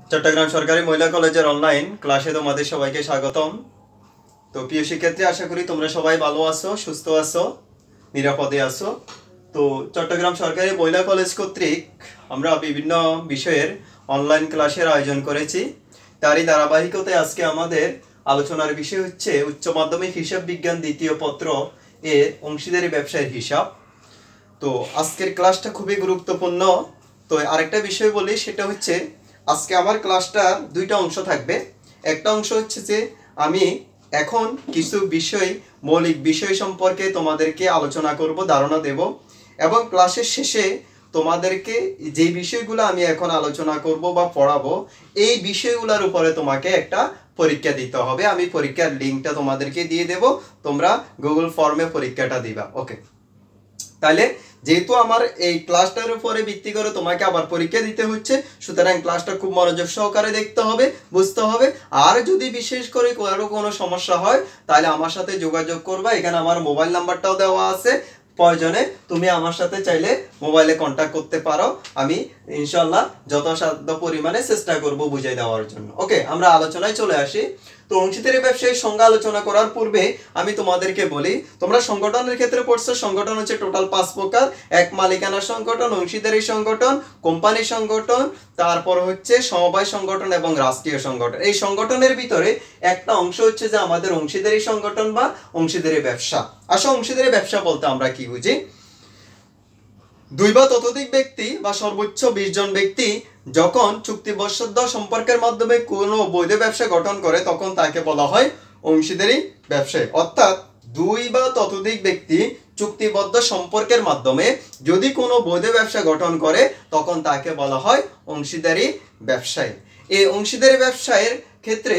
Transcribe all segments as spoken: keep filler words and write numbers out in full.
চট্টগ্রাম সরকারি মহিলা কলেজের অনলাইন ক্লাসে তোমাদের সবাইকে স্বাগতম। তো প্রিয় শিক্ষার্থী, আশা করি তোমরা সবাই ভালো আছো, সুস্থ আছো, নিরাপদে আছো। তো চট্টগ্রাম সরকারি মহিলা কলেজ কর্তৃক আমরা বিভিন্ন বিষয়ের অনলাইন ক্লাসের আয়োজন করেছি। তারই ধারাবাহিকতায় আজকে আমাদের আলোচনার বিষয় হচ্ছে উচ্চ মাধ্যমিক হিসাব বিজ্ঞান দ্বিতীয় পত্র এর অংশীদারি ব্যবসায়ের হিসাব। তো আজকের ক্লাসটা খুবই গুরুত্বপূর্ণ। তো আরেকটা বিষয় বলি, সেটা হচ্ছে আজকে আমার ক্লাসটা দুইটা অংশ থাকবে। একটা অংশ হচ্ছে যে আমি এখন কিছু বিষয় মৌলিক বিষয় সম্পর্কে তোমাদেরকে আলোচনা করব, ধারণা দেব, এবং ক্লাসের শেষে তোমাদেরকে যে বিষয়গুলো আমি এখন আলোচনা করব বা পড়াবো এই বিষয়গুলোর উপরে তোমাকে একটা পরীক্ষা দিতে হবে। আমি পরীক্ষার লিঙ্কটা তোমাদেরকে দিয়ে দেব, তোমরা গুগল ফর্মে পরীক্ষাটা দিবা। ওকে, তাহলে যেহেতু আমার এই ক্লাসটার উপরে ভিত্তি করে তোমাকে আবার পরীক্ষা দিতে হচ্ছে, সুতরাং ক্লাসটা খুব মনোযোগ সহকারে দেখতে হবে, বুঝতে হবে। আর যদি বিশেষ করে কারো কোনো সমস্যা হয় তাহলে আমার সাথে যোগাযোগ করবা। এখানে আমার মোবাইল নাম্বারটাও দেওয়া আছে, প্রয়োজনে তুমি আমার সাথে চাইলে মোবাইলে কন্ট্যাক্ট করতে পারো। আমি ইনশাল্লাহ যথাসাধ্য পরিমাণে চেষ্টা করব বুঝিয়ে দেওয়ার জন্য। ওকে, আমরা আলোচনায় চলে আসি। তো অংশীদারি ব্যবসায়ী সংজ্ঞা আলোচনা করার পূর্বে আমি তোমাদেরকে বলি, তোমরা সংগঠনের ক্ষেত্রে পড়ছো, সংগঠন হচ্ছে টোটাল পাঁচ প্রকার। এক মালিকানা সংগঠন, অংশীদারি সংগঠন, কোম্পানি সংগঠন, তারপর হচ্ছে সমবায় সংগঠন এবং রাষ্ট্রীয় সংগঠন। এই সংগঠনের ভিতরে একটা অংশ হচ্ছে যে আমাদের অংশীদারি সংগঠন বা অংশীদারি ব্যবসা। আসলে অংশীদারি ব্যবসা বলতে আমরা কি বুঝি? দুই বা ততোধিক ব্যক্তি বা সর্বোচ্চ বিশ জন ব্যক্তি যখন চুক্তিবদ্ধ সম্পর্কের মাধ্যমে কোনো বৈধ ব্যবসা গঠন করে তখন তাকে বলা হয় অংশীদারি ব্যবসায়ী। অর্থাৎ দুই বা ততোধিক ব্যক্তি চুক্তিবদ্ধ সম্পর্কের মাধ্যমে যদি কোনো বৈধ ব্যবসা গঠন করে তখন তাকে বলা হয় অংশীদারি ব্যবসায়ী। এই অংশীদারি ব্যবসায়ের ক্ষেত্রে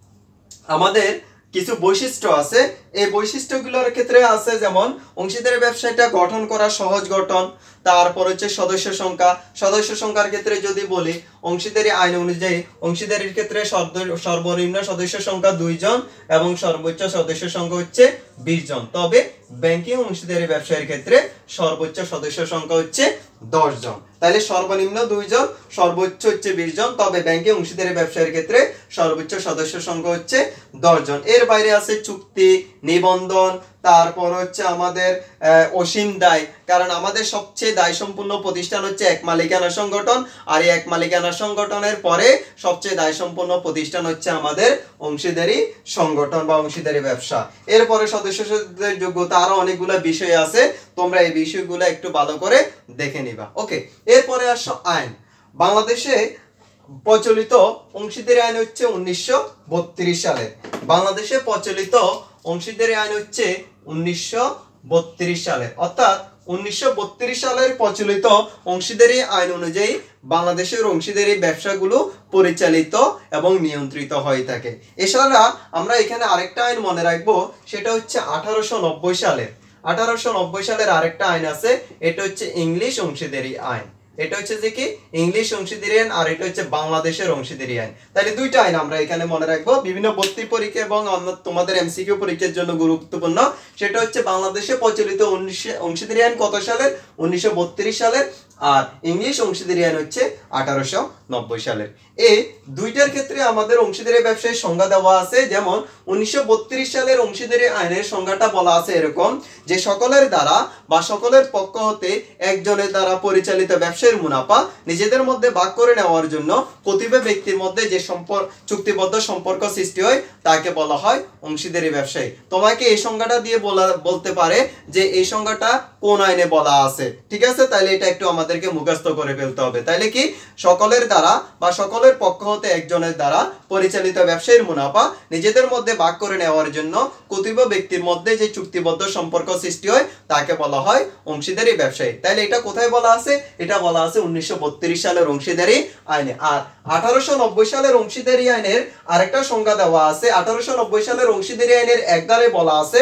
আমাদের কিছু বৈশিষ্ট্য আছে। এই বৈশিষ্ট্যগুলোর ক্ষেত্রে আছে যেমন অংশীদারি ব্যবসাটা গঠন করা সহজ গঠন, তারপর হচ্ছে সদস্য সংখ্যা। সদস্য সংখ্যার ক্ষেত্রে যদি বলি, অংশীদারি আইন অনুযায়ী অংশীদারির ক্ষেত্রে সর্বনিম্ন সদস্য সংখ্যা দুই জন এবং সর্বোচ্চ সদস্য সংখ্যা হচ্ছে বিশ জন। তবে ব্যাংকিং অংশীদারি ব্যবসায়ের ক্ষেত্রে সর্বোচ্চ সদস্য সংখ্যা হচ্ছে দশ জন। তাহলে সর্বনিম্ন দুই জন, সর্বোচ্চ হচ্ছে বিশ জন, তবে ব্যাংকিং অংশীদারি ব্যবসায়ের ক্ষেত্রে সর্বোচ্চ সদস্য সংখ্যা হচ্ছে দশ জন। এর বাইরে আছে চুক্তি, নিবন্ধন, তারপর হচ্ছে আমাদের অসীম দায়, কারণ আমাদের সবচেয়ে দায় সম্পূর্ণ প্রতিষ্ঠান হচ্ছে এক মালিকানা সংগঠন, আর এই এক মালিকানা সংগঠনের পরে সবচেয়ে দায় সম্পন্ন প্রতিষ্ঠান হচ্ছে আমাদের অংশীদারি সংগঠন বা অংশীদারি ব্যবসা। এরপরে সদস্যদের যোগ্যতা, আরো অনেকগুলো বিষয় আছে, তোমরা এই বিষয়গুলো একটু ভালো করে দেখে নিবা। ওকে, এরপরে আসো আইন। বাংলাদেশে প্রচলিত অংশীদারি আইন হচ্ছে উনিশশো বত্রিশ সালের। বাংলাদেশে প্রচলিত অংশীদারি আইন হচ্ছে উনিশশো বত্রিশ সালের। অর্থাৎ উনিশশো বত্রিশ সালের প্রচলিত অংশীদারি আইন অনুযায়ী বাংলাদেশের অংশীদারি ব্যবসাগুলো পরিচালিত এবং নিয়ন্ত্রিত হয়ে থাকে। এছাড়া আমরা এখানে আরেকটা আইন মনে রাখবো, সেটা হচ্ছে আঠারোশো নব্বই সালের। আঠারোশো নব্বই সালের আরেকটা আইন আছে, এটা হচ্ছে ইংলিশ অংশীদারি আইন। এটা হচ্ছে যে কি ইংলিশ অংশীদারি আইন, আর এটা হচ্ছে বাংলাদেশের অংশীদারি আইন। তাহলে দুইটা আইন আমরা এখানে মনে রাখবো, বিভিন্ন ভর্তি পরীক্ষা এবং তোমাদের এমসিকিউ পরীক্ষার জন্য গুরুত্বপূর্ণ। সেটা হচ্ছে বাংলাদেশে প্রচলিত অংশীদারি আইন কত সালের? উনিশশো বত্রিশ সালের, আর ইংলিশ অংশীদারি আইন হচ্ছে আঠারোশো নব্বই সালের। এই দুইটার ক্ষেত্রে আমাদের অংশীদারি ব্যবসায়ের সংজ্ঞা দেওয়া আছে। যেমন উনিশশো বত্রিশ সালের অংশীদারি আইনের সংজ্ঞাটা বলা আছে এরকম, যে সকলের দ্বারা বা সকলের পক্ষ হতে একজনের দ্বারা পরিচালিত ব্যবসায়ের মুনাফা নিজেদের মধ্যে ভাগ করে নেওয়ার জন্য কতিপয় ব্যক্তির মধ্যে যে সম্পর্ক চুক্তিবদ্ধ সম্পর্ক সৃষ্টি হয় তাকে বলা হয় অংশীদারি ব্যবসায়ী। তোমাকে এই সংজ্ঞাটা দিয়ে বলা বলতে পারে যে এই সংজ্ঞাটা কোন আইনে বলা আছে, ঠিক আছে? তাহলে এটা একটু আমাদেরকে মুখস্থ করে ফেলতে হবে। তাহলে কি সকলের দ্বারা বা সকলের পক্ষ হতে একজনের দ্বারা পরিচালিত ব্যবসায়ীর মুনাফা নিজেদের মধ্যে ভাগ করে নেওয়ার জন্য কতিপয় ব্যক্তির মধ্যে যে চুক্তিবদ্ধ সম্পর্ক সৃষ্টি হয় তাকে বলা হয় অংশীদারি ব্যবসায়ী। তাহলে এটা কোথায় বলা আছে? এটা বলা আছে উনিশশো বত্রিশ সালের অংশীদারি আইনে। আর আঠারোশো নব্বই সালের অংশীদারি আইনের আরেকটা সংজ্ঞা দেওয়া আছে। আঠারোশো নব্বই সালের অংশীদারি আইনের একদারে বলা আছে,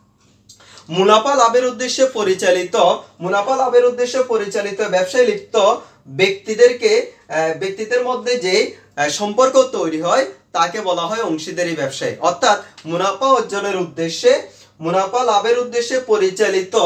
মুনাফা লাভের উদ্দেশ্যে পরিচালিত মুনাফা লাভের উদ্দেশ্যে পরিচালিত ব্যবসায় লিপ্ত ব্যক্তিদেরকে ব্যক্তিদের মধ্যে যে সম্পর্ক তৈরি হয় তাকে বলা হয় অংশীদারি ব্যবসায়ী। অর্থাৎ মুনাফা অর্জনের উদ্দেশ্যে মুনাফা লাভের উদ্দেশ্যে পরিচালিত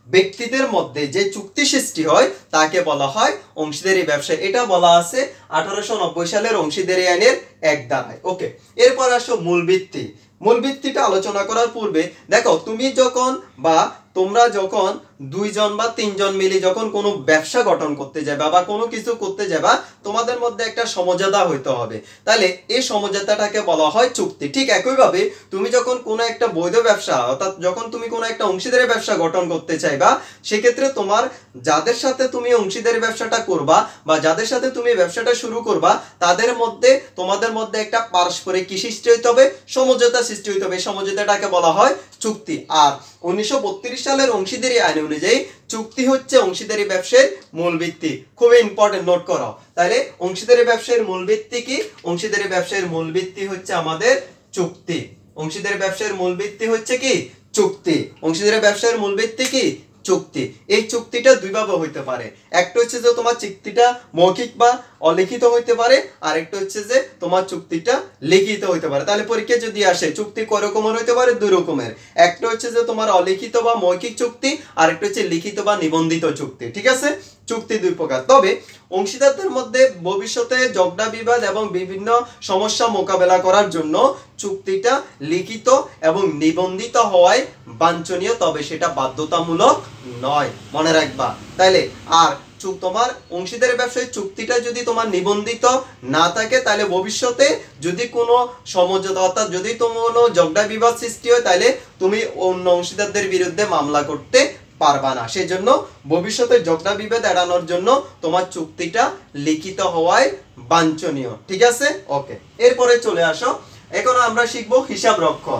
ব্যক্তিদের মধ্যে যে চুক্তি সৃষ্টি হয় তাকে বলা হয় অংশীদারি ব্যবসা। এটা বলা আছে আঠারোশো নব্বই সালের অংশীদারি আইনের এক ধারায়। ওকে, এরপর আসো মূল ভিত্তি। মূল ভিত্তিটা আলোচনা করার পূর্বে দেখো, তুমি যখন বা তোমরা যখন দুইজন বা তিনজন মিলে যখন কোনো ব্যবসা গঠন করতে যাবা বা কোনো কিছু করতে যাবা, তোমাদের মধ্যে একটা সমঝোতা হইতে হবে। তাহলে এই সমঝোতাটাকে বলা হয় চুক্তি। ঠিক একইভাবে তুমি যখন কোনো একটা বৈধ ব্যবসা, অর্থাৎ যখন তুমি কোনো একটা অংশীদারি ব্যবসা গঠন করতে চাইবা, সেক্ষেত্রে তোমার যাদের সাথে তুমি অংশীদারি ব্যবসাটা করবা বা যাদের সাথে তুমি ব্যবসাটা শুরু করবা, তাদের মধ্যে তোমাদের মধ্যে একটা পারস্পরিক কি সৃষ্টি হইতে হবে? সমঝোতা সৃষ্টি হইতে হবে। সমঝোতাটাকে বলা হয় চুক্তি। আর উনিশশো বত্রিশ সালের অংশীদারি আইন অনুযায়ী চুক্তি হচ্ছে অংশীদারি ব্যবসার মূল ভিত্তি। খুবই ইম্পর্টেন্ট, নোট করো। তাহলে অংশীদারি ব্যবসার মূল ভিত্তি কি? অংশীদারি ব্যবসার মূল ভিত্তি হচ্ছে আমাদের চুক্তি। অংশীদারি ব্যবসার মূল ভিত্তি হচ্ছে কি? চুক্তি। অংশীদারি ব্যবসার মূল ভিত্তি কি? চুক্তি। এই চুক্তিটা দুইভাবে হইতে পারে। একটা হচ্ছে যে তোমার চুক্তিটা মৌখিক বা অলিখিত হইতে পারে, আর একটা হচ্ছে যে তোমার চুক্তিটা লিখিত হইতে পারে। তাহলে পরীক্ষা যদি আসে চুক্তি কয় রকমের হইতে পারে? দুই রকমের। একটা হচ্ছে যে তোমার অলিখিত বা মৌখিক চুক্তি, আর একটা হচ্ছে লিখিত বা নিবন্ধিত চুক্তি। ঠিক আছে, চুক্তি দুই প্রকার। তবে অংশীদারদের মধ্যে ভবিষ্যতে ঝগড়া বিবাদ এবং বিভিন্ন সমস্যা মোকাবেলা করার জন্য চুক্তিটা লিখিত এবং নিবন্ধিত হওয়ায় বাঞ্ছনীয়, তবে সেটা বাধ্যতামূলক নয়, মনে রাখবা। তাইলে আর তোমার অংশীদারি ব্যবসায় চুক্তিটা যদি তোমার নিবন্ধিত না থাকে, তাহলে ভবিষ্যতে যদি কোনো সমঝোতা, অর্থাৎ যদি তোমার কোনো ঝগড়া বিবাদ সৃষ্টি হয়, তাহলে তুমি অন্য অংশীদারদের বিরুদ্ধে মামলা করতে পারবা না। সেজন্য ভবিষ্যতে ঝগড়া বিবাদ এড়ানোর জন্য তোমার চুক্তিটা লিখিত হওয়ায় বাঞ্ছনীয়। ঠিক আছে, ওকে। এরপরে চলে আসো, এখন আমরা শিখবো হিসাব রক্ষণ।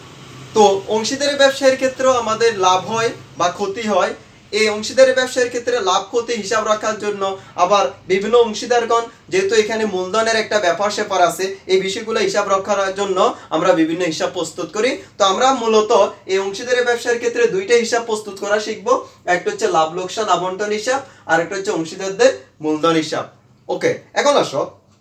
তো অংশীদারি ব্যবসায়ের ক্ষেত্রেও আমাদের লাভ হয় বা ক্ষতি হয়। এই অংশীদারি ব্যবসায়ের ক্ষেত্রে লাভ ক্ষতি হিসাব রাখার জন্য আবার বিভিন্ন অংশীদারগণ, যেহেতু এখানে মূলধনের একটা ব্যাপার স্যাপার আছে, এই বিষয়গুলো হিসাব রক্ষার জন্য আমরা বিভিন্ন হিসাব প্রস্তুত করি। তো আমরা মূলত এই অংশীদারি ব্যবসায়ের ক্ষেত্রে দুইটা হিসাব প্রস্তুত করা শিখবো। একটা হচ্ছে লাভ লোকসান আবন্টন হিসাব, আর একটা হচ্ছে অংশীদারদের মূলধন হিসাব। ওকে, এখন আসো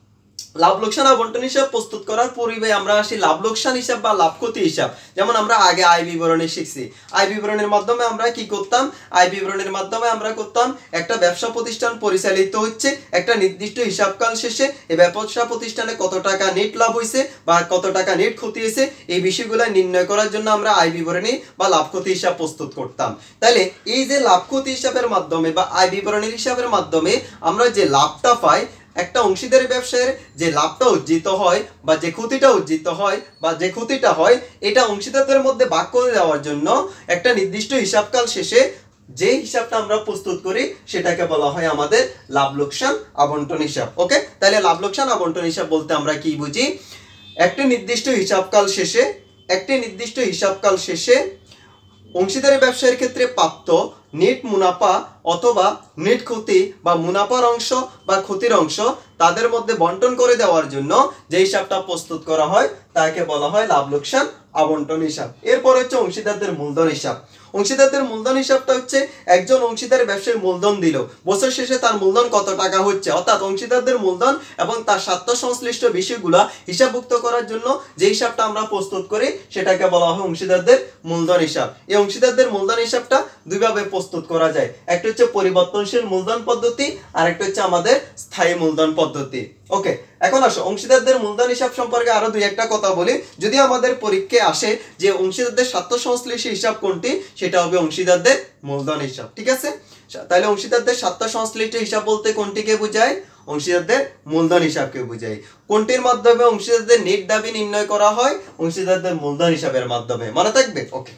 লাভ লোকসান আবন্টন হিসাব প্রস্তুত করার পূর্বে আমরা আসি লাভ লোকসান হিসাব বা লাভ ক্ষতি হিসাব। যেমন আমরা আগে আয় বিবরণী শিখছি। আয় বিবরণীর মাধ্যমে আমরা কি করতাম? আয় বিবরণীর মাধ্যমে আমরা করতাম একটা ব্যবসা প্রতিষ্ঠান পরিচালিত হচ্ছে, একটা নির্দিষ্ট হিসাবকাল শেষে এই ব্যবসা প্রতিষ্ঠানে কত টাকা নেট লাভ হয়েছে বা কত টাকা নেট ক্ষতি হয়েছে, এই বিষয়গুলো নির্ণয় করার জন্য আমরা আয় বিবরণী বা লাভ ক্ষতি হিসাব প্রস্তুত করতাম। তাহলে এই যে লাভ ক্ষতি হিসাবের মাধ্যমে বা আয় বিবরণীর হিসাবের মাধ্যমে আমরা যে লাভটা পাই, একটা অংশীদারি ব্যবসায়ের যে লাভটা অর্জিত হয় বা যে ক্ষতিটা অর্জিত হয় বা যে ক্ষতিটা হয়, এটা অংশীদারদের মধ্যে ভাগ করে দেওয়ার জন্য একটা নির্দিষ্ট হিসাবকাল শেষে যে হিসাবটা আমরা প্রস্তুত করি সেটাকে বলা হয় আমাদের লাভ লোকসান আবন্টন হিসাব। ওকে, তাহলে লাভ লোকসান আবন্টন হিসাব বলতে আমরা কি বুঝি? একটি নির্দিষ্ট হিসাবকাল শেষে একটি নির্দিষ্ট হিসাবকাল শেষে অংশীদারি ব্যবসায়ের ক্ষেত্রে প্রাপ্ত নেট মুনাফা অথবা নেট ক্ষতি বা মুনাফার অংশ বা ক্ষতির অংশ তাদের মধ্যে বন্টন করে দেওয়ার জন্য যে হিসাবটা প্রস্তুত করা হয় তাকে বলা হয় লাভ লোকসান আবন্টন হিসাব। এরপর হচ্ছে অংশীদারদের মূলধন হিসাব। অংশীদারদের মূলধন হিসাবটা হচ্ছে একজন অংশীদার ব্যবসায় মূলধন দিল, বছর শেষে তার মূলধন কত টাকা হচ্ছে, অর্থাৎ অংশীদারদের মূলধন এবং তার স্বার্থ সংশ্লিষ্ট বিষয়গুলো হিসাবভুক্ত করার জন্য যে হিসাবটা আমরা প্রস্তুত করি সেটাকে বলা হয় অংশীদারদের মূলধন হিসাব। এই অংশীদারদের মূলধন হিসাবটা দুইভাবে প্রস্তুত করা যায়। একটা হচ্ছে পরিবর্তনশীল মূলধন পদ্ধতি, আর একটা হচ্ছে আমাদের স্থায়ী মূলধন পদ্ধতি। ওকে, এখন আসো অংশীদারদের মূলধন হিসাব সম্পর্কে আরো দুই একটা কথা বলি। যদি আমাদের পরীক্ষায় আসে যে অংশীদারদের স্বার্থ সংশ্লিষ্ট হিসাব কোনটি, সেটা হবে অংশীদারদের মূলধন হিসাব। ঠিক আছে, তাহলে অংশীদারদের স্বার্থ সংশ্লিষ্ট হিসাব বলতে কোনটিকে বোঝায়? অংশীদারদের মূলধন হিসাবকে বোঝায়। কোনটির মাধ্যমে অংশীদারদের নেট দাবি নির্ণয় করা হয়? অংশীদারদের মূলধন হিসাবের মাধ্যমে। মনে থাকবে? ওকে,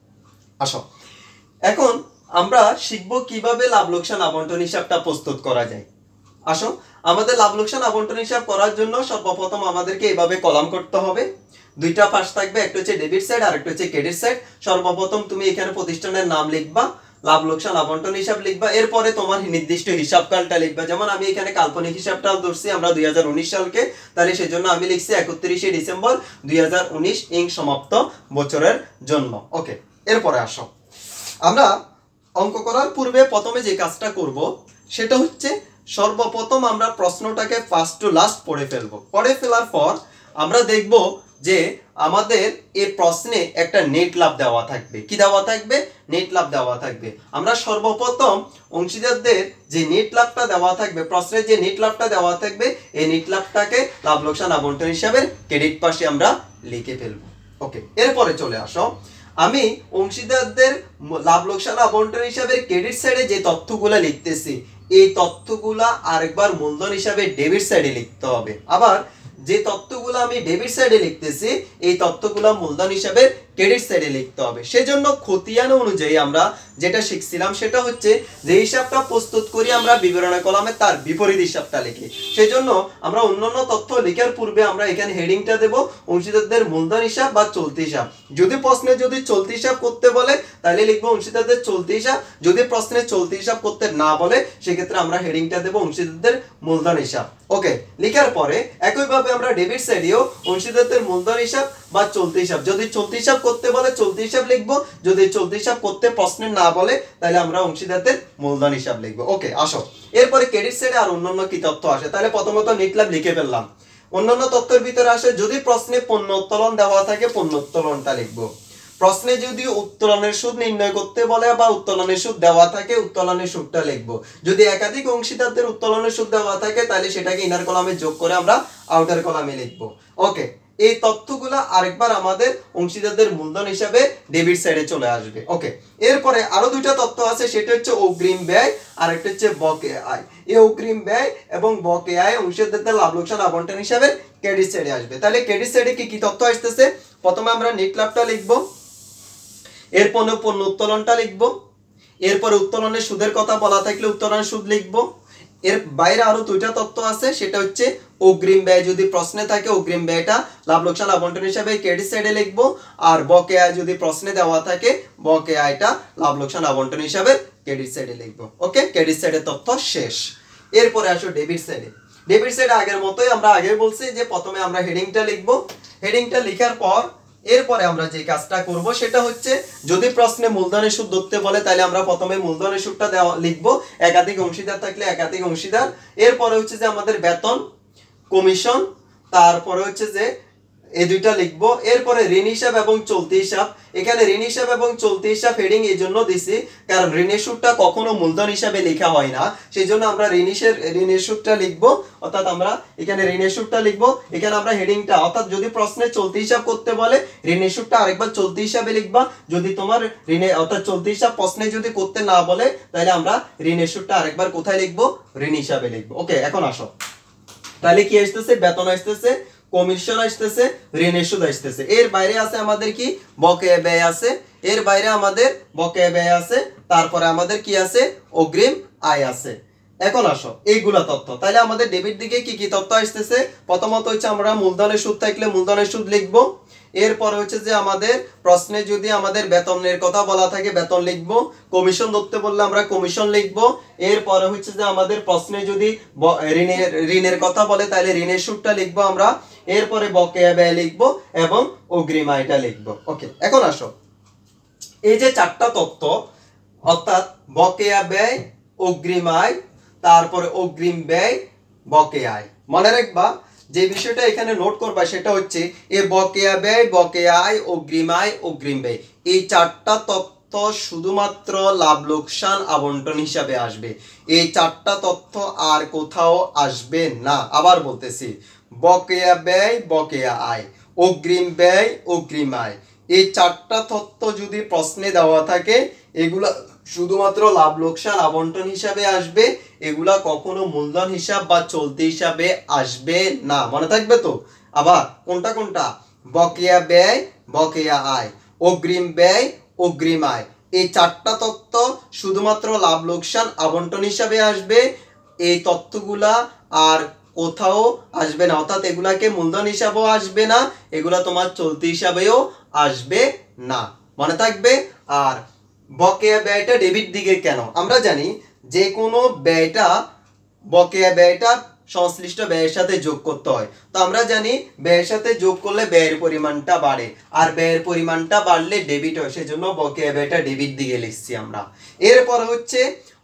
আসো এখন আমরা শিখবো কিভাবে লাভ লোকসান আবন্টন হিসাবটা প্রস্তুত করা যায়। আসো, আমাদের লাভ লোকসান আবন্টন হিসাব করার জন্য সর্বপ্রথম আমাদেরকে এইভাবে কলাম করতে হবে। দুইটা পাশ থাকবে, একটা হচ্ছে ডেবিট সাইড আর একটা হচ্ছে ক্রেডিট সাইড। সর্বপ্রথম তুমি এখানে প্রতিষ্ঠানের নাম লিখবা, লাভ লোকসান আবন্টন হিসাব লিখবা, এরপরে তোমার নির্দিষ্ট হিসাবকালটা লিখবা। যেমন আমি এখানে কাল্পনিক হিসাবটা ধরছি আমরা দুই হাজার উনিশ সালকে, তাহলে সেজন্য আমি লিখছি একত্রিশে ডিসেম্বর দুই হাজার উনিশ ইং সমাপ্ত বছরের জন্য। ওকে, এরপরে আসো, আমরা অঙ্ক করার পূর্বে প্রথমে যে কাজটা করব সেটা হচ্ছে সর্বপ্রথম আমরা প্রশ্নটাকে ফার্স্ট টু লাস্ট পড়ে ফেলবো। পড়ে ফেলার পর আমরা দেখব যে আমাদের এই প্রশ্নে একটা নেট লাভ দেওয়া থাকবে। কি দেওয়া থাকবে? নেট লাভ দেওয়া থাকবে। আমরা সর্বপ্রথম অংশীদারদের যে নেট লাভটা দেওয়া থাকবে, প্রশ্নে যে নেট লাভটা দেওয়া থাকবে, এই নেট লাভটাকে লাভ লোকসান আবন্টন হিসাবে ক্রেডিট পাশে আমরা লিখে ফেলবো। ওকে, এরপরে চলে আসো, আমি অংশীদারদের লাভ লোকসান আবন্টন হিসাবে ক্রেডিট সাইডে যে তথ্যগুলো লিখতেছি, এই তথ্যগুলা আরেকবার মূলধন হিসাবে ডেবিট সাইডে লিখতে হবে। আবার যে তথ্যগুলো আমি ডেবিট সাইডে লিখতেছি, এই তথ্যগুলো মূলধন হিসাবে ক্রেডিট সাইডে লিখতে হবে। সেজন্য খতিয়ান অনুযায়ী আমরা যেটা শিখছিলাম সেটা হচ্ছে যে হিসাবটা প্রস্তুত করি আমরা বিবরণী কলামে তার বিপরীত হিসাবটা লিখি। সেজন্য আমরা অন্যান্য তথ্য লেখার পূর্বে আমরা এখানে হেডিংটা দেব অংশীদারদের মূলধন হিসাব বা চলতি হিসাব। যদি প্রশ্নে যদি চলতি হিসাব করতে বলে তাহলে লিখবো অংশীদারদের চলতি হিসাব, যদি প্রশ্নে চলতি হিসাব করতে না বলে সেক্ষেত্রে আমরা হেডিংটা দেব অংশীদারদের মূলধন হিসাব। ওকে, লেখার পরে একইভাবে আমরা ডেবিট সাইডেও অংশীদারদের মূলধন হিসাব বা চলতি হিসাব, যদি চলতি হিসাব করতে বলে চলতি হিসাব লিখবো, যদি চলতি হিসাব করতে প্রশ্নে না বলে তাহলে আমরা অংশীদারদের মূলধন হিসাব লিখবো। ওকে, আসো এরপরে ক্রেডিট সাইডে আর অন্যান্য কি তথ্য আসে, তাহলে প্রথমত নেট লাভ লিখে ফেললাম। অন্যান্য তথ্যের ভিতরে আসে যদি প্রশ্নে পণ্য উত্তোলন দেওয়া থাকে পণ্য উত্তোলনটা লিখবো। প্রশ্নে যদি উত্তোলনের সুদ নির্ণয় করতে বলে বা উত্তোলনের সুদ দেওয়া থাকে উত্তোলনের সুদটা লিখবো। যদি একাধিক অংশীদারদের উত্তোলনের সুদ দেওয়া থাকে তাহলে সেটাকে ইনার কলামে যোগ করে আমরা আউটার কলামে লিখবো। ওকে, এই তথ্যগুলো আরেকবার আমাদের অংশীদারদের মূলধন হিসাবে ডেবিট সাইডে চলে আসবে। ওকে, এরপরে আরো দুইটা তথ্য আছে, সেটা হচ্ছে অগ্রিম ব্যয় আর একটা হচ্ছে বকেয়া আয়। এই অগ্রিম ব্যয় এবং বকেয়া আয় অংশীদারদের লাভ লোকসান আবন্টন হিসাবে ক্রেডিট সাইডে আসবে। তাহলে ক্রেডিট সাইডে কি কি তথ্য আসতেছে? প্রথমে আমরা নেট লাভটা লিখবো, এরপরে পণ্য উত্তোলনটা লিখবো, এরপরে উত্তোলনের সুদের কথা বলা থাকলে উত্তোলনের সুদ লিখবো। এর বাইরে আরো দুইটা তথ্য আছে, সেটা হচ্ছে অগ্রিম ব্যয়, যদি প্রশ্নে থাকে অগ্রিম ব্যয়টা লাভ লোকসান আবন্টন হিসাবে ক্রেডিট সাইডে লিখবো, আর বকেয়া যদি প্রশ্নে দেওয়া থাকে বকেয়া আয়টা লাভ লোকসান আবন্টন হিসাবে ক্রেডিট সাইডে লিখবো। ওকে, ক্রেডিট সাইডের তথ্য শেষ। এরপরে আসো ডেবিট সাইডে। ডেবিট সাইডে আগের মতোই আমরা আগে বলছি যে প্রথমে আমরা হেডিংটা লিখবো, হেডিংটা লেখার পর এরপরে আমরা যে কাজটা করব সেটা হচ্ছে যদি প্রশ্নে মূলধনের সুদ ধরতে বলে তাহলে আমরা প্রথমে মূলধনের সুদটা দেওয়া লিখবো, একাধিক অংশীদার থাকলে একাধিক অংশীদার। এরপরে হচ্ছে যে আমাদের বেতন, কমিশন, তারপরে হচ্ছে যে এই দুইটা লিখবো। এরপরে ঋণ হিসাব এবং চলতি হিসাব। এখানে ঋণ হিসাব এবং চলতি হিসাব হেডিং এই জন্য দিছি কারণ ঋণের সুদটা কখনো মূলধন হিসাবে লেখা হয় না, সেই জন্য আমরা ঋণ হিসেব ঋণের সুদটা লিখবো, অর্থাৎ আমরা এখানে ঋণের সুদটা লিখবো। এখানে আমরা হেডিংটা অর্থাৎ যদি প্রশ্নে চলতি হিসাব করতে বলে ঋণের সুদটা আরেকবার চলতি হিসাবে লিখবা, যদি তোমার ঋণে অর্থাৎ চলতি হিসাব প্রশ্নে যদি করতে না বলে তাহলে আমরা ঋণের সুদটা আরেকবার কোথায় লিখবো? ঋণ হিসাবে লিখবো। ওকে, এখন আসো তাহলে কি আসতেছে? বেতন আসতেছে, কমিশন আসতেছে, ঋণের সুদ আসতেছে। এর বাইরে আছে আমাদের কি? বকেয়া ব্যয় আছে। এর বাইরে আমাদের বকেয়া ব্যয় আছে, তারপরে আমাদের কি আছে? অগ্রিম আয় আছে। এখন আসো এইগুলা তথ্য, তাহলে আমাদের ডেবিট দিকে কি কি তথ্য আসতেছে? প্রথমত হচ্ছে আমরা মূলধনের সুদ থাকলে মূলধনের সুদ লিখবো। এরপরে হচ্ছে যে আমাদের প্রশ্নে যদি আমাদের বেতনের কথা বলা থাকে বেতন লিখবো, কমিশন ধরতে বললে আমরা কমিশন লিখবো। এরপরে হচ্ছে যে আমাদের প্রশ্নে যদি ঋণের ঋণের কথা বলে তাহলে ঋণের সুদটা লিখবো আমরা। এরপরে বকেয়া ব্যয় লিখবো এবং অগ্রিম আয়টা লিখবো। ওকে, এখন আসো এই যে চারটা তথ্য অর্থাৎ বকেয়া ব্যয়, অগ্রিম আয়, তারপরে অগ্রিম ব্যয়, বকেয়া আয়, মনে রাখবা যে বিষয়টা এখানে নোট করবা সেটা হচ্ছে এই বকেয়া ব্যয়, বকেয়া আয়, অগ্রিম আয়, অগ্রিম ব্যয়, এই চারটা তথ্য শুধুমাত্র লাভ লোকসান আবন্টন হিসাবে আসবে। এই চারটা তথ্য আর কোথাও আসবে না। আবার বলতেছি, বকেয়া ব্যয়, বকেয়া আয়, অগ্রিম ব্যয়, অগ্রিম আয়, এই চারটা তথ্য যদি প্রশ্নে দেওয়া থাকে এগুলা শুধুমাত্র লাভ লোকসান আবন্টন হিসাবে আসবে, এগুলা কখনো মূলধন হিসাব বা চলতি হিসাবে আসবে না। মনে থাকবে তো? আবার কোনটা কোনটা? বকেয়া ব্যয়, বকেয়া আয়, অগ্রিম ব্যয়, অগ্রিম আয়, এই চারটা তথ্য শুধুমাত্র লাভ লোকসান আবন্টন হিসাবে আসবে। এই তথ্যগুলা আর কোথাও আসবে না, অর্থাৎ এগুলাকে মূলধন হিসাবেও আসবে না, এগুলা তোমার চলতি হিসাবেও আসবে না। মনে থাকবে। আর বকেয়া ব্যয়টা ডেবিট দিকে কেন? আমরা জানি যে কোনো ব্যয়টা বকেয়া ব্যয়টা সংশ্লিষ্ট ব্যয়ের সাথে যোগ করতে হয়। তো আমরা জানি ব্যয়ের সাথে যোগ করলে ব্যয়ের পরিমাণটা বাড়ে, আর ব্যয়ের পরিমাণটা বাড়লে ডেবিট হয়, সেজন্য বকেয়া ব্যয়টা ডেবিট দিকে লিখছি আমরা। এরপর হচ্ছে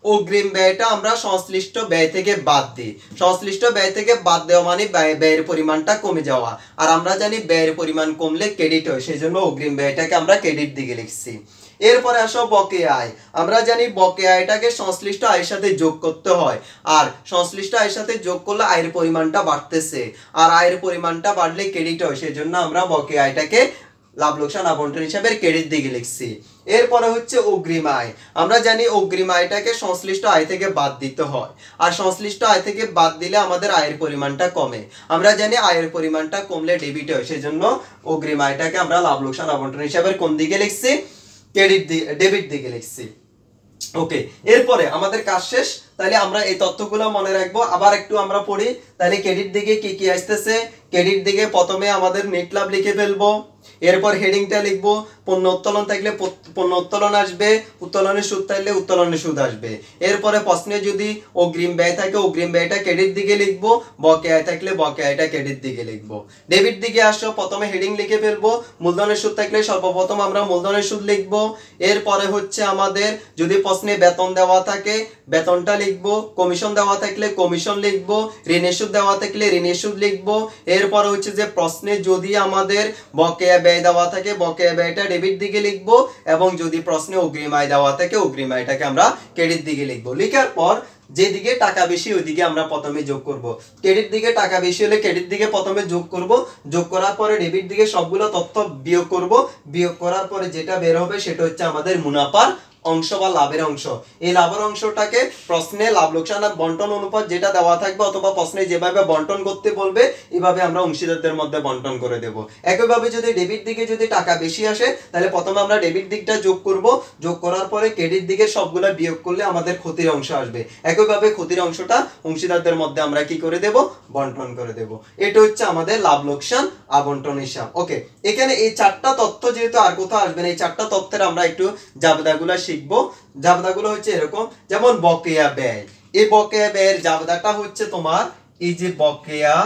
অগ্রিম ব্যয়টা আমরা সংশ্লিষ্ট ব্যয় থেকে বাদ দিই। সংশ্লিষ্ট ব্যয় থেকে বাদ দেওয়া মানে ব্যয়ের পরিমাণটা কমে যাওয়া, আর আমরা জানি ব্যয়ের পরিমাণ কমলে ক্রেডিট হয়, সেই জন্য অগ্রিম ব্যয়টাকে আমরা ক্রেডিট দিকে লিখছি। এরপরে আসো বকেয়া আয়। আমরা জানি বকেয়া আয়টাকে সংশ্লিষ্ট আয়ের সাথে যোগ করতে হয়, আর সংশ্লিষ্ট আয়ের সাথে যোগ করলে আয়ের পরিমাণটা বাড়তেছে, আর আয়ের পরিমাণটা বাড়লে ক্রেডিট হয়, সেই জন্য আমরা বকেয়া আয়টাকে লাভ লোকসান আবন্টন হিসাবে ক্রেডিট দিকে লিখছি। এরপরে হচ্ছে অগ্রিম আয়। আমরা জানি অগ্রিম আয়টাকে সংশ্লিষ্ট আয় থেকে বাদ দিতে হয়, আর সংশ্লিষ্ট আয় থেকে বাদ দিলে আমাদের আয়ের পরিমাণটা কমে। আমরা জানি আয়ের পরিমাণটা কমলে ডেবিট হয়, সেই জন্য অগ্রিম আয়টাকে আমরা লাভ লোকসান আবন্টন হিসাবে কোন দিকে লিখছি? ক্রেডিট দিকে, ডেবিট দিকে লিখছি। ওকে, এরপরে আমাদের কাজ শেষ। তাহলে আমরা এই তথ্যগুলো মনে রাখবো। আবার একটু আমরা পড়ি। তাহলে ক্রেডিট দিকে কি কি আসতেছে? ক্রেডিট দিকে প্রথমে আমাদের নেট লাভ লিখে ফেলবো, এরপর হেডিংটা লিখবো। পণ্য উত্তোলন থাকলে পণ্য উত্তোলন আসবে, উত্তোলনের সুদ থাকলে উত্তোলনের সুদ আসবে। এরপরে প্রশ্নে যদি অগ্রিম ব্যয় থাকে অগ্রিম ব্যয়টা ক্রেডিট দিকে লিখবো, বকেয়া থাকলে বকেয়াটা ক্রেডিট দিকে লিখবো। ডেবিট দিকে আসো, প্রথমে হেডিং লিখে ফেলবো। মূলধনের সুদ থাকলে সর্বপ্রথম আমরা মূলধনের সুদ লিখবো। এরপরে হচ্ছে আমাদের যদি প্রশ্নে বেতন দেওয়া থাকে বেতনটা লিখবো, কমিশন দেওয়া থাকলে কমিশন লিখবো, ঋণের সুদ দেওয়া থাকলে ঋণের সুদ লিখবো। এরপরে হচ্ছে যে প্রশ্নে যদি আমাদের বকেয়া ব্যয় দেওয়া থাকে বকেয়া ব্যয়টা ডেবিট দিকে লিখবো, এবং যদি প্রশ্নে অগ্রিম আয় দেওয়া থাকে অগ্রিম আয়টাকে আমরা ক্রেডিট দিকে লিখবো। লিখার পর যেদিকে টাকা বেশি ওইদিকে আমরা প্রথমে যোগ করব। ক্রেডিট দিকে টাকা বেশি হলে ক্রেডিট দিকে প্রথমে যোগ করব, যোগ করার পরে ডেবিট দিকে সবগুলো তথ্য বিয়োগ করব, বিয়োগ করার পরে যেটা বের হবে সেটা হচ্ছে আমাদের মুনাফার অংশ বা লাভের অংশ। এই লাভের অংশটাকে প্রশ্নে লাভ লোকসান আর বন্টন অনুপাত যেটা দেওয়া থাকবে অথবা প্রশ্নে যেভাবে বন্টন করতে বলবে এইভাবে আমরা অংশীদারদের মধ্যে বন্টন করে দেব। একইভাবে যদি ডেবিট দিকে যদি টাকা বেশি আসে তাহলে প্রথমে আমরা ডেবিট দিকটা যোগ করব, যোগ করার পরে ক্রেডিট দিকে সবগুলো বিয়োগ করলে আমাদের ক্ষতির অংশ আসবে। একইভাবে ক্ষতির অংশটা অংশীদারদের মধ্যে আমরা কি করে দেব? বন্টন করে দেব। এটা হচ্ছে আমাদের লাভ লোকসান আবন্টন হিসাব। ওকে, এখানে এই চারটা তথ্য যেহেতু আর কোথাও আসবে না, এই চারটা তথ্যের আমরা একটু জাবেদাগুলো শিখবো। জাবেদাগুলো হচ্ছে এরকম, যেমন বকেয়া ব্যয়। এই বকেয়া ব্যয়ের জাবেদাটা হচ্ছে তোমার এই যে বকেয়া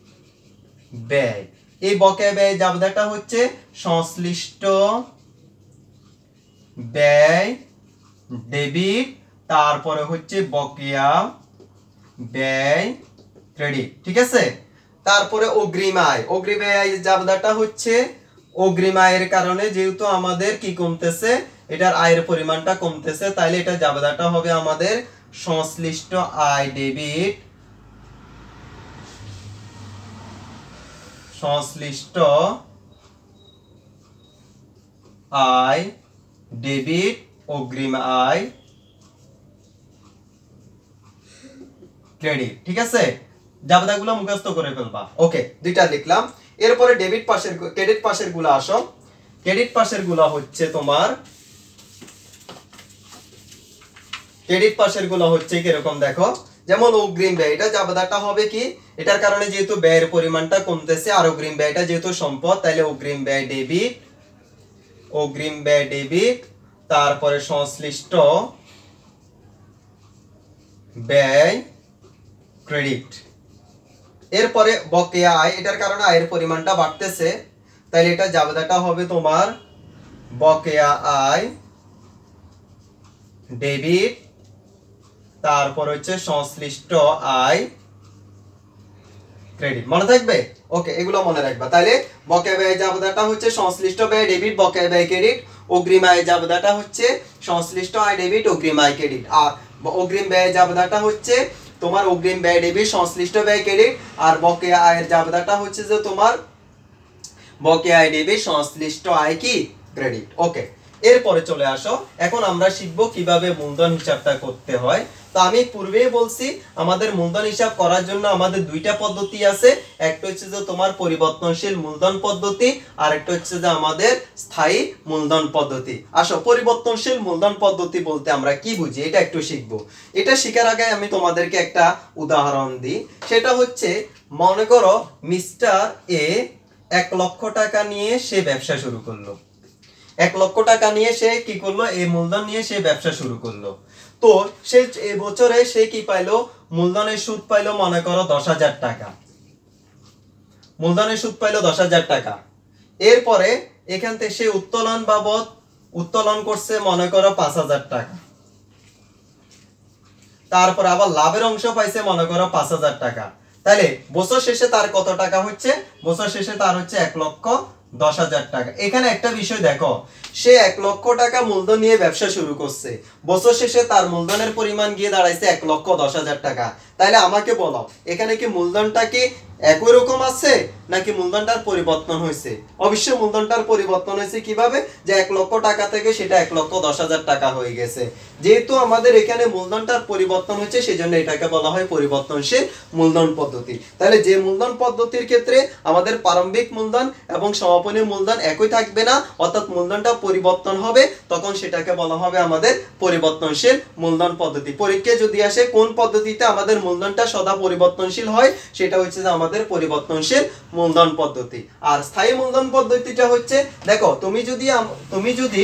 ব্যয়, এই বকেয়া ব্যয়ের জাবেদাটা হচ্ছে সংশ্লিষ্ট ব্যয় ডেবিট, তারপরে হচ্ছে বকেয়া ব্যয় ক্রেডিট। ঠিক আছে, তারপরে অগ্রিম আয়। অগ্রিম আয় জাবেদাটা হচ্ছে অগ্রিম আয়ের কারণে যেহেতু আমাদের কি কমতেছে, এটার আয়ের পরিমাণটা কমতেছে, তাইলে এটা জাবেদাটা হবে আমাদের সংশ্লিষ্ট আয় ডেবিট, সংশ্লিষ্ট আয় ডেবিট অগ্রিম আয় ক্রেডিট। ঠিক আছে, জাবেদাগুলো মুখস্থ করে ফেলবা। ওকে, দুইটা লিখলাম। এরপরে ডেবিট পাশের ক্রেডিট পাশের গুলো আসো। ক্রেডিট পাশের গুলো হচ্ছে তোমার ক্রেডিট পাশের গুলো হচ্ছে কিরকম দেখো, যেমন অগ্রিম ব্যয়, এটা জাবেদাটা হবে কি, এটার কারণে যেহেতু ব্যয়ের পরিমাণটা কমতেছে আর অগ্রিম ব্যয়টা যেহেতু সম্পদ, তাইলে অগ্রিম ব্যয় ডেবিট, অগ্রিম ব্যয় ডেবিট, তারপরে সংশ্লিষ্ট ব্যয় ক্রেডিট। এরপরে বকেয়া আয়, এটার কারণে আয়ের পরিমাণটা বাড়তেছে, তাইলে এটা জাবেদাটা হবে তোমার বকেয়া আয় ডেবিট, তারপর হচ্ছে সংশ্লিষ্ট আয় ক্রেডিট। মনে থাকবে? ওকে, এগুলো মনে রাখবা। তাহলে বকেয়া ব্যয় জাবেদাটা হচ্ছে সংশ্লিষ্ট ব্যয় ডেবিট বকেয়া ব্যয় ক্রেডিট, অগ্রিম আয় জাবেদাটা হচ্ছে সংশ্লিষ্ট আয় ডেবিট অগ্রিম আয় ক্রেডিট, আর অগ্রিম ব্যয় জাবেদাটা হচ্ছে তোমার অগ্রিম ব্যয় ডেবিট সংশ্লিষ্ট ব্যয় ক্রেডিট, আর বকেয়া আয়ের জাবেদাটা হচ্ছে যে তোমার বকেয়া আয় ডেবিট সংশ্লিষ্ট আয় কি ক্রেডিট। ওকে, এরপরে চলে আসো, এখন আমরা শিখবো কিভাবে মূলধন হিসাবটা করতে হয়। তো আমি পূর্বেই বলছি আমাদের মূলধন হিসাব করার জন্য আমাদের দুইটা পদ্ধতি আছে, একটা হচ্ছে যে তোমার পরিবর্তনশীল মূলধন পদ্ধতি, আর একটা হচ্ছে যে আমাদের স্থায়ী মূলধন পদ্ধতি। আসো, পরিবর্তনশীল মূলধন পদ্ধতি বলতে আমরা কি বুঝি এটা একটু শিখবো। এটা শেখার আগে আমি তোমাদেরকে একটা উদাহরণ দিই। সেটা হচ্ছে, মনে করো মিস্টার এ এক লক্ষ টাকা নিয়ে সে ব্যবসা শুরু করলো। এক লক্ষ টাকা নিয়ে সে কি করলো, এই মূলধন নিয়ে সে ব্যবসা শুরু করলো। তো সে এবছরে সে কি পাইলো, মূলধনের সুদ পাইলো মনে করো দশ হাজার টাকা, মূলধনের সুদ পাইলো দশ হাজার টাকা। এরপরে এখান থেকে সে উত্তোলন বাবদ উত্তোলন করছে মনে করো পাঁচ হাজার টাকা। তারপর আবার লাভের অংশ পাইছে মনে করো পাঁচ হাজার টাকা, তাহলে বছর শেষে তার কত টাকা হচ্ছে, বছর শেষে তার হচ্ছে এক লক্ষ দশ হাজার টাকা। এখানে একটা বিষয় দেখো, সে এক লক্ষ টাকা মূলধন নিয়ে ব্যবসা শুরু করছে, বছর শেষে তার মূলধনের পরিমাণ গিয়ে দাঁড়াইছে এক লক্ষ দশ হাজার টাকা। তাহলে আমাকে বলো এখানে কি মূলধনটা কি একই রকম আছে নাকি মূলধনটার পরিবর্তন হয়েছে? অবশ্যই মূলধনটার পরিবর্তন হয়েছে। কিভাবে? যে এক লক্ষ টাকা থেকে সেটা এক লক্ষ দশ হাজার টাকা হয়ে গেছে। যেহেতু আমাদের এখানে মূলধনটার পরিবর্তন হচ্ছে সেজন্য এটাকে বলা হয় পরিবর্তনশীল মূলধন পদ্ধতি। তাহলে যে মূলধন পদ্ধতির ক্ষেত্রে আমাদের প্রারম্ভিক মূলধন এবং সমাপনী মূলধন একই থাকবে না, অর্থাৎ মূলধনটা পরিবর্তন হবে, তখন সেটাকে বলা হবে আমাদের পরিবর্তনশীল মূলধন পদ্ধতি। পরীক্ষায় যদি আসে কোন পদ্ধতিতে আমাদের মূলধনটা সদা পরিবর্তনশীল হয়, সেটা হচ্ছে যে আমাদের পরিবর্তনশীল মূলধন পদ্ধতি। আর স্থায়ী মূলধন পদ্ধতিটা হচ্ছে, দেখো তুমি যদি তুমি যদি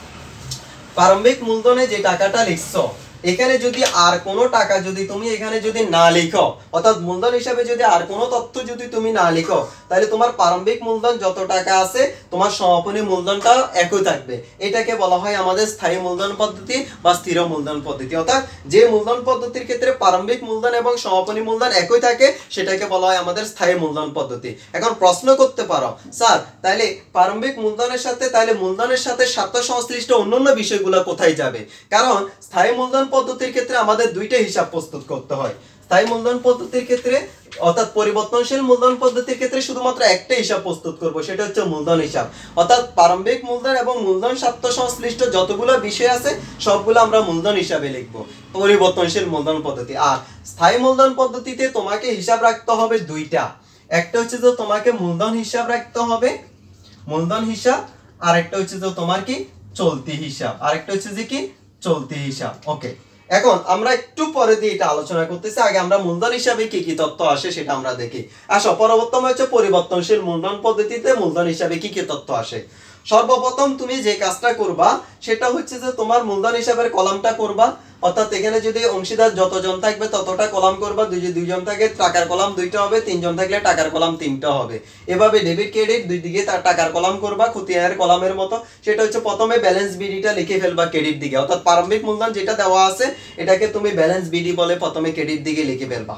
প্রারম্ভিক মূলধনে যে টাকাটা লিখছো, এখানে যদি আর কোনো টাকা যদি তুমি এখানে যদি না লিখো, অর্থাৎ মূলধন হিসাবে যদি আর কোনো তথ্য যদি তুমি না লিখো, তাহলে তোমার প্রারম্ভিক মূলধন যত টাকা আছে তোমার সমাপনী মূলধনটা একই থাকবে। এটাকে বলা হয় আমাদের স্থায়ী মূলধন পদ্ধতি বা স্থির মূলধন পদ্ধতি। অর্থাৎ যে মূলধন পদ্ধতির ক্ষেত্রে প্রারম্ভিক মূলধন এবং সমাপনী মূলধন একই থাকে সেটাকে বলা হয় আমাদের স্থায়ী মূলধন পদ্ধতি। এখন প্রশ্ন করতে পারো, স্যার তাহলে প্রারম্ভিক মূলধনের সাথে তাহলে মূলধনের সাথে স্বার্থ সংশ্লিষ্ট অন্যান্য বিষয়গুলো কোথায় যাবে? কারণ স্থায়ী মূলধন পদ্ধতির ক্ষেত্রে আমাদের দুইটা হিসাব প্রস্তুত করতে হয়। স্থায়ী মূলধন পদ্ধতির ক্ষেত্রে অর্থাৎ পরিবর্তনশীল মূলধন পদ্ধতির ক্ষেত্রে শুধুমাত্র একটা হিসাব প্রস্তুত করব, সেটা হচ্ছে মূলধন হিসাব। অর্থাৎ প্রারম্ভিক মূলধন এবং মূলধন স্বার্থ সংশ্লিষ্ট যতগুলো বিষয় আছে সবগুলো আমরা মূলধন হিসাবে লিখব পরিবর্তনশীল মূলধন পদ্ধতি। আর স্থায়ী মূলধন পদ্ধতিতে তোমাকে হিসাব রাখতে হবে দুইটা, একটা হচ্ছে যে তোমাকে মূলধন হিসাব রাখতে হবে, মূলধন হিসাব, আর একটা হচ্ছে যে তোমার কি চলতি হিসাব, আরেকটা হচ্ছে যে কি চলতি হিসাব। ওকে, এখন আমরা একটু পরে দিয়ে এটা আলোচনা করতেছি, আগে আমরা মূলধন হিসাবে কি কি তথ্য আসে সেটা আমরা দেখি। আসো পরবর্তী হচ্ছে পরিবর্তনশীল মূলধন পদ্ধতিতে মূলধন হিসাবে কি কি তথ্য আসে। সর্বপ্রথম তুমি যে কাজটা করবা সেটা হচ্ছে যে তোমার মূলধন হিসাবের কলামটা করবা, অর্থাৎ এখানে যদি অংশীদার যতজন থাকবে ততটা কলাম করবা, দুই দুইজন থাকে টাকার কলাম দুইটা হবে, তিনজন থাকলে টাকার কলাম তিনটা হবে। এভাবে ডেবিট ক্রেডিট দুই দিকে তার টাকার কলাম করবা খতিয়ানের কলামের মতো। সেটা হচ্ছে প্রথমে ব্যালেন্স বিডিটা লিখে ফেলবা ক্রেডিট দিকে, অর্থাৎ প্রারম্ভিক মূলধন যেটা দেওয়া আছে এটাকে তুমি ব্যালেন্স বিডি বলে প্রথমে ক্রেডিট দিকে লিখে ফেলবা।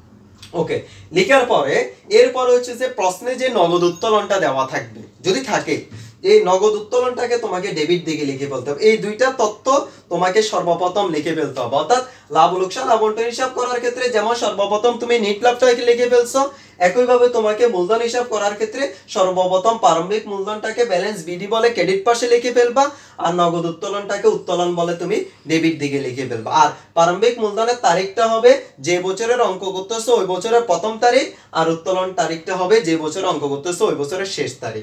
ওকে, লিখার পরে এরপরে হচ্ছে যে প্রশ্নে যে নগদ উত্তোলনটা দেওয়া থাকবে যদি থাকে, এই নগদ উত্তোলনটাকে তোমাকে ডেবিট দিকে লিখে ফেলতে হবে। এই দুইটা তথ্য তোমাকে সর্বপ্রথম লিখে ফেলতে হবে। অর্থাৎ লাভ লোকসান আবন্টন হিসাব করার ক্ষেত্রে যেমন সর্বপ্রথম তুমি নিট লাভটাকে লিখে ফেলছো, একইভাবে তোমাকে মূলধন হিসাব করার ক্ষেত্রে সর্বপ্রথম প্রারম্ভিক মূলধনটাকে ব্যালেন্স বিডি বলে ক্রেডিট পাশে লিখে ফেলবা, আর নগদ উত্তোলনটাকে উত্তোলন বলে তুমি ডেবিট দিকে লিখে ফেলবা। আর প্রারম্ভিক মূলধনের তারিখটা হবে যে বছরের অঙ্ক করতেছো ওই বছরের প্রথম তারিখ, আর উত্তোলন তারিখটা হবে যে বছরের অঙ্ক করতেছো ওই বছরের শেষ তারিখ।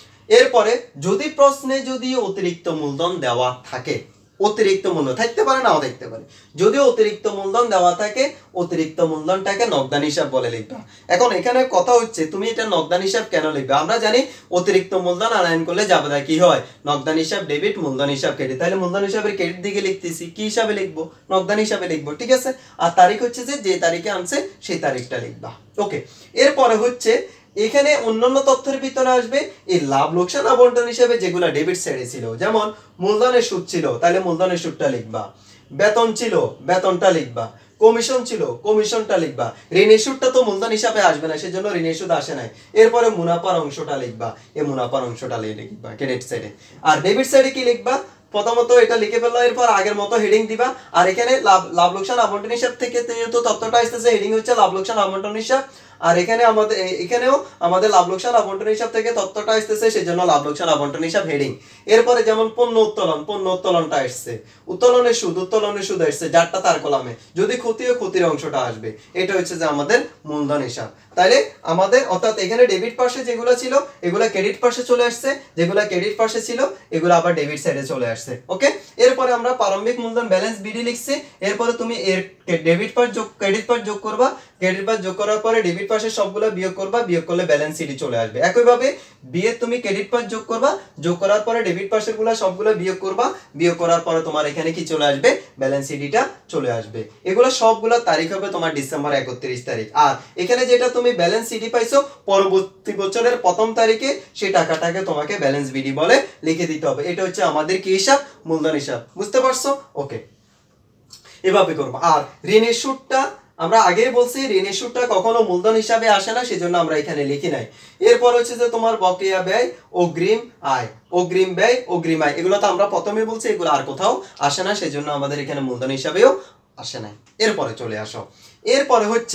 এরপরে যদি প্রশ্নে যদি অতিরিক্ত মূলধন দেওয়া থাকে, অতিরিক্ত মূলধন থাকতে পারে নাও থাকতে পারে, যদি অতিরিক্ত মূলধন দেওয়া থাকে অতিরিক্ত মূলধনটাকে নগদান হিসাব বলে লিখবা। এখন এখানে কথা হচ্ছে তুমি এটা নগদান হিসাব কেন লিখবে? আমরা জানি অতিরিক্ত মূলধন আনয়ন করলে যাবে কি হয়, নগদান হিসাব ডেবিট, মূলধন হিসাব ক্রেডিট। তাহলে মূলধন হিসাবের ক্রেডিট দিকে লিখতেছি, কি হিসাবে লিখবো? নগদান হিসাবে লিখবো, ঠিক আছে। আর তারিখ হচ্ছে যে যে তারিখে আনছে সেই তারিখটা লিখবা। ওকে, এরপরে হচ্ছে এখানে অন্যান্য তথ্যের ভিতরে আসবে এই লাভ লোকসান আবন্টন হিসেবে যেগুলো ডেবিট সাইডে ছিল, যেমন মূলধনের সুদ ছিল তাহলে মূলধনের সুদটা লিখবা, বেতন ছিল বেতনটা লিখবা, কমিশন ছিল কমিশনটা লিখবা। ঋণের সুদটা তো মূলধন হিসাবে আসবে না, সেজন্য ঋণের সুদ আসে নাই। এরপরে মুনাফার অংশটা লিখবা, এই মুনাফার অংশটা লিখবা ক্রেডিট সাইডে। আর ডেবিট সাইডে কি লিখবা? প্রথমত এটা লিখে ফেললো, এরপর আগের মতো হেডিং দিবা। আর এখানে লাভ লাভ লোকসান আবন্টন হিসাব থেকে যেহেতু তথ্যটা আসতেছে হেডিং হচ্ছে লাভ লোকসান আবন্টন হিসাব, আর এখানে আমাদের এখানেও আমাদের লাভ লোকসান আবন্টন হিসাব থেকে তথ্যটা আসতেছে সেজন্য লাভ লোকসান আবন্টন হিসাব হেডিং। এরপরে যেমন পণ্য উত্তোলন, পণ্য উত্তোলনটা আসছে, উত্তোলনের সুদ, উত্তোলনের সুদ আসছে, যারটা তার কলামে, যদি ক্ষতি হয় ক্ষতির অংশটা আসবে। এটা হচ্ছে যে আমাদের মূলধন হিসাব। তাহলে আমাদের অর্থাৎ এখানে ডেবিট পাশে যেগুলো ছিল এগুলো ক্রেডিট পাশে চলে আসছে, যেগুলো ক্রেডিট পাশে ছিল এগুলো আবার ডেবিট সাইডে চলে আসছে। ওকে, এরপরে আমরা প্রারম্ভিক মূলধন ব্যালেন্স বিডি লিখছি, এরপরে তুমি এর ডেবিট পাশ যোগ ক্রেডিট পাশ যোগ করবা, ক্রেডিট পাশ যোগ করার পরে ডেবিট পাশে সবগুলো বিয়োগ করবা, বিয়োগ করলে ব্যালেন্স সিডি চলে আসবে। একইভাবে বিয়ে তুমি ক্রেডিট পাশ যোগ করবা, যোগ করার পরে ডেবিট পাশের গুলো সবগুলো বিয়োগ করবা, বিয়োগ করার পরে তোমার এখানে কি চলে আসবে? ব্যালেন্স সিডিটা চলে আসবে। এগুলো সবগুলো তারিখ হবে তোমার ডিসেম্বর একত্রিশ তারিখ। আর এখানে যেটা তুমি ব্যালেন্স সিডি পাইছো পরবর্তী বছরের প্রথম তারিখে সেই টাকাটাকে তোমাকে ব্যালেন্স বিডি বলে লিখে দিতে হবে। এটা হচ্ছে আমাদের কি হিসাব? মূলধন হিসাব। বুঝতে পারছো? ওকে, এভাবে করব। আর ঋণের সুদটা আমরা আগেই বলছি ঋণের সুদটা কখনো মূলধন হিসাবে আসে না, সেজন্য আমরা এখানে লিখি নাই। এরপর হচ্ছে যে তোমার বকেয়া ব্যয়, অগ্রিম আয়, অগ্রিম ব্যয়, অগ্রিম আয়, এগুলো তো আমরা প্রথমে বলছি এগুলো আর কোথাও আসে না, সেজন্য আমাদের এখানে মূলধন হিসাবেও আসে নাই। এরপরে চলে আসো, এরপরে হচ্ছে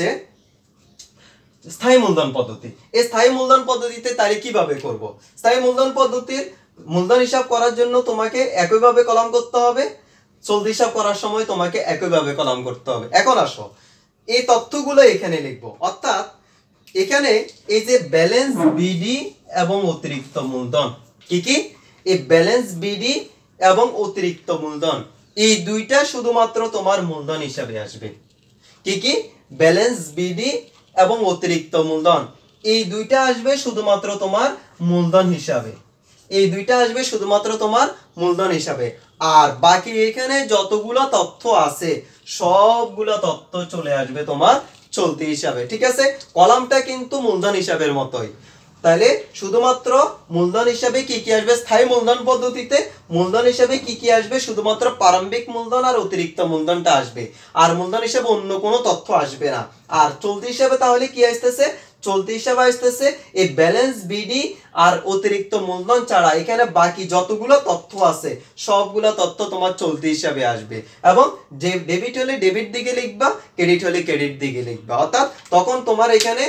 স্থায়ী মূলধন পদ্ধতি। এই স্থায়ী মূলধন পদ্ধতিতে তাই কিভাবে করব? স্থায়ী মূলধন পদ্ধতির মূলধন হিসাব করার জন্য তোমাকে একইভাবে কলাম করতে হবে, চলতি হিসাব করার সময় তোমাকে একইভাবে কলাম করতে হবে। এখন আসো এই তথ্যগুলো এখানে লিখবো, অর্থাৎ এখানে এই যে ব্যালেন্স বিডি এবং অতিরিক্ত মূলধন, কি কি? এই ব্যালেন্স বিডি এবং অতিরিক্ত মূলধন, এই দুইটা শুধুমাত্র তোমার মূলধন হিসাবে আসবে। কি কি? ব্যালেন্স বিডি এবং অতিরিক্ত মূলধন, এই দুইটা আসবে শুধুমাত্র তোমার মূলধন হিসাবে, এই দুইটা আসবে শুধুমাত্র তোমার মূলধন হিসাবে। আর বাকি এখানে যতগুলো তথ্য আছে সবগুলো তথ্য চলে আসবে তোমার চলতি হিসাবে, ঠিক আছে? কলামটা কিন্তু মূলধন হিসাবের মতোই। তাহলে শুধুমাত্র মূলধন হিসাবে কি কি আসবে? স্থায়ী মূলধন পদ্ধতিতে মূলধন হিসাবে কি কি আসবে? শুধুমাত্র প্রারম্ভিক মূলধন আর অতিরিক্ত মূলধনটা আসবে, আর মূলধন হিসাবে অন্য কোনো তথ্য আসবে না। আর চলতি হিসাবে তাহলে কি আসতেছে? চলতি হিসাবে আসতেছে এই ব্যালেন্স বিডি আর অতিরিক্ত মূলধন ছাড়া এখানে বাকি যতগুলো তথ্য আছে সবগুলো তথ্য তোমার চলতি হিসাবে আসবে। এবং যে ডেবিট হলে ডেবিট দিকে লিখবা, ক্রেডিট হলে ক্রেডিট দিকে লিখবা। অর্থাৎ তখন তোমার এখানে